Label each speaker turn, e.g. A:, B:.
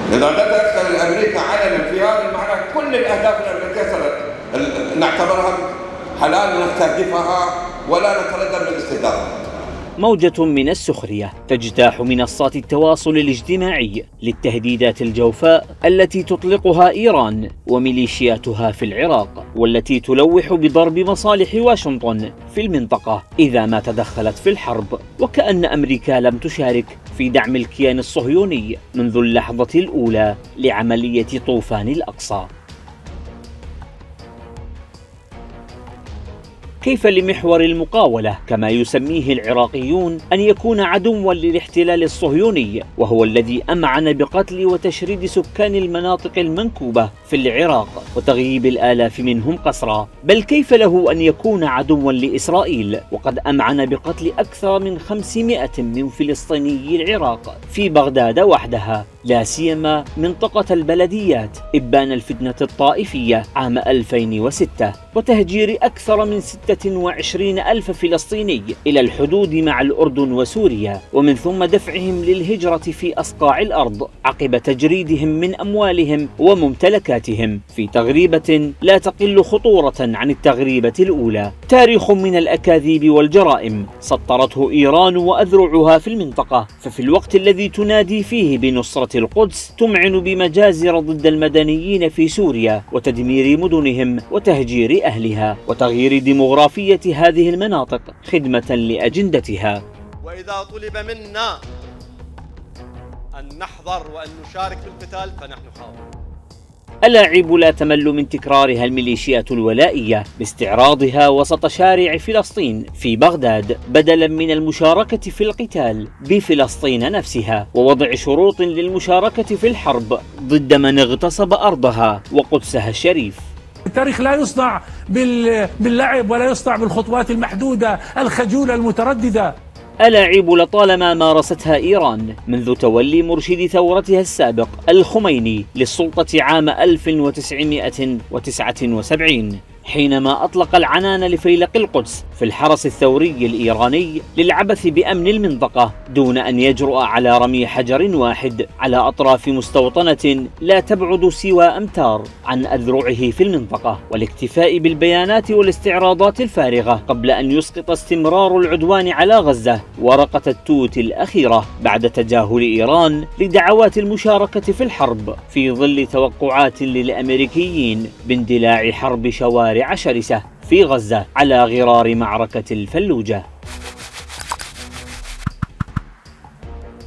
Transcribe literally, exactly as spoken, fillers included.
A: إذا لا تدخل أمريكا علنا في هذه المعركة كل الأهداف الأمريكية نعتبرها حلال نستهدفها ولا نتردد من استهدافها.
B: موجة من السخرية تجتاح منصات التواصل الاجتماعي للتهديدات الجوفاء التي تطلقها إيران وميليشياتها في العراق، والتي تلوح بضرب مصالح واشنطن في المنطقة إذا ما تدخلت في الحرب، وكأن أمريكا لم تشارك في دعم الكيان الصهيوني منذ اللحظة الأولى لعملية طوفان الأقصى. كيف لمحور المقاولة كما يسميه العراقيون أن يكون عدوا للاحتلال الصهيوني، وهو الذي أمعن بقتل وتشريد سكان المناطق المنكوبة في العراق وتغييب الآلاف منهم قسرا؟ بل كيف له أن يكون عدوا لإسرائيل وقد أمعن بقتل أكثر من خمسمائة من فلسطينيي العراق في بغداد وحدها، لا سيما منطقة البلديات إبان الفتنة الطائفية عام ألفين وستة، وتهجير أكثر من ستة وعشرين ألف فلسطيني إلى الحدود مع الأردن وسوريا، ومن ثم دفعهم للهجرة في أصقاع الأرض عقب تجريدهم من أموالهم وممتلكاتهم في تغريبة لا تقل خطورة عن التغريبة الأولى. تاريخ من الأكاذيب والجرائم سطرته إيران وأذرعها في المنطقة، ففي الوقت الذي تنادي فيه بنصرة القدس تمعن بمجازر ضد المدنيين في سوريا وتدمير مدنهم وتهجير أهلها وتغيير ديموغرافية هذه المناطق خدمة لأجندتها.
C: وإذا طلب منا أن نحضر وأن نشارك في القتال فنحن حاضرون.
B: اللاعب لا تمل من تكرارها الميليشيات الولائية باستعراضها وسط شارع فلسطين في بغداد بدلا من المشاركة في القتال بفلسطين نفسها، ووضع شروط للمشاركة في الحرب ضد من اغتصب أرضها وقدسها الشريف.
D: التاريخ لا يصنع باللعب ولا يصنع بالخطوات المحدودة الخجولة المترددة.
B: ألاعيب لطالما مارستها إيران منذ تولي مرشد ثورتها السابق الخميني للسلطة عام ألف وتسعمائة وتسعة وسبعين، حينما أطلق العنان لفيلق القدس في الحرس الثوري الإيراني للعبث بأمن المنطقة دون أن يجرؤ على رمي حجر واحد على أطراف مستوطنة لا تبعد سوى أمتار عن أذرعه في المنطقة، والاكتفاء بالبيانات والاستعراضات الفارغة قبل أن يسقط استمرار العدوان على غزة ورقة التوت الأخيرة بعد تجاهل إيران لدعوات المشاركة في الحرب في ظل توقعات للأمريكيين باندلاع حرب شوارع شرسة في غزة على غرار معركة الفلوجة.